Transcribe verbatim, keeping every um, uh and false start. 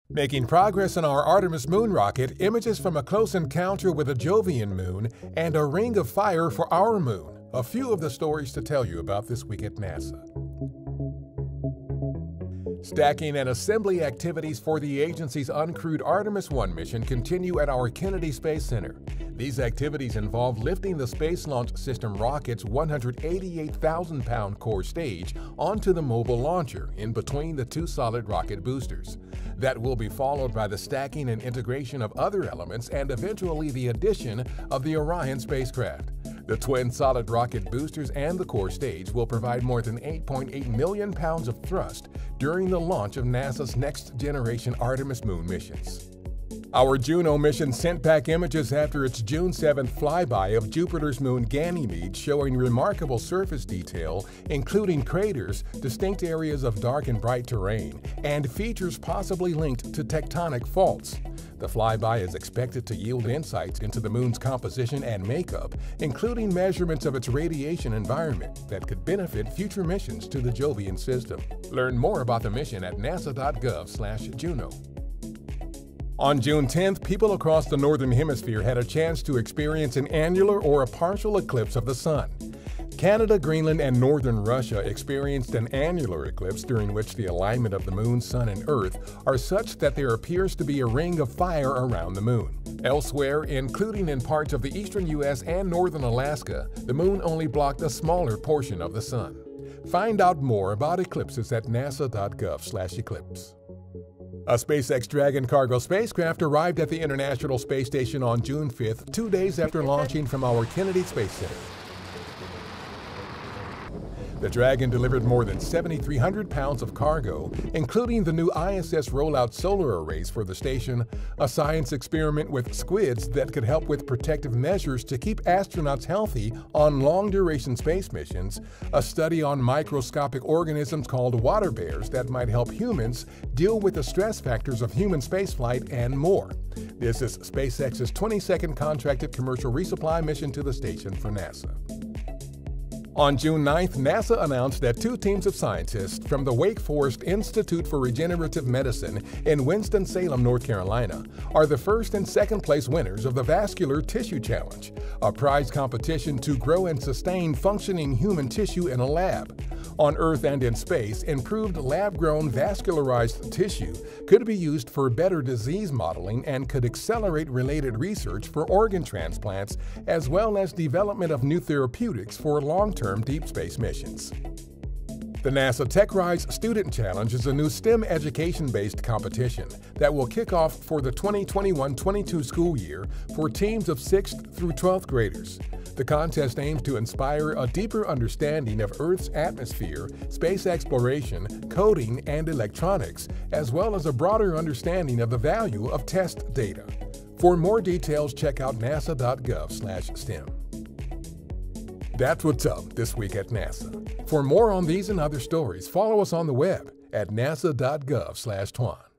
Making progress on our Artemis Moon rocket, images from a close encounter with a Jovian moon, and a ring of fire for our moon. A few of the stories to tell you about this week at NASA. Stacking and assembly activities for the agency's uncrewed Artemis one mission continue at our Kennedy Space Center. These activities involve lifting the Space Launch System rocket's one hundred eighty-eight thousand pound core stage onto the mobile launcher in between the two solid rocket boosters. That will be followed by the stacking and integration of other elements and eventually the addition of the Orion spacecraft. The twin solid rocket boosters and the core stage will provide more than eight point eight million pounds of thrust during the launch of NASA's next-generation Artemis Moon missions. Our Juno mission sent back images after its June seventh flyby of Jupiter's moon Ganymede, showing remarkable surface detail, including craters, distinct areas of dark and bright terrain, and features possibly linked to tectonic faults. The flyby is expected to yield insights into the moon's composition and makeup, including measurements of its radiation environment that could benefit future missions to the Jovian system. Learn more about the mission at nasa dot gov slash Juno. On June tenth, people across the Northern Hemisphere had a chance to experience an annular or a partial eclipse of the Sun. Canada, Greenland, and northern Russia experienced an annular eclipse during which the alignment of the Moon, Sun, and Earth are such that there appears to be a ring of fire around the Moon. Elsewhere, including in parts of the eastern U S and northern Alaska, the Moon only blocked a smaller portion of the Sun. Find out more about eclipses at nasa dot gov slash eclipse. A SpaceX Dragon cargo spacecraft arrived at the International Space Station on June fifth, two days after launching from our Kennedy Space Center. The Dragon delivered more than seven thousand three hundred pounds of cargo, including the new I S S rollout solar arrays for the station, a science experiment with squids that could help with protective measures to keep astronauts healthy on long-duration space missions, a study on microscopic organisms called water bears that might help humans deal with the stress factors of human spaceflight, and more. This is SpaceX's twenty-second contracted commercial resupply mission to the station for NASA. On June ninth, NASA announced that two teams of scientists from the Wake Forest Institute for Regenerative Medicine in Winston-Salem, North Carolina, are the first and second place winners of the Vascular Tissue Challenge, a prize competition to grow and sustain functioning human tissue in a lab. On Earth and in space, improved lab-grown vascularized tissue could be used for better disease modeling and could accelerate related research for organ transplants, as well as development of new therapeutics for long-term deep space missions. The NASA TechRise Student Challenge is a new STEM education-based competition that will kick off for the twenty twenty-one twenty-two school year for teams of sixth through twelfth graders. The contest aims to inspire a deeper understanding of Earth's atmosphere, space exploration, coding, and electronics, as well as a broader understanding of the value of test data. For more details, check out nasa dot gov slash STEM. That's what's up this week at NASA. For more on these and other stories, follow us on the web at nasa dot gov slash Twan.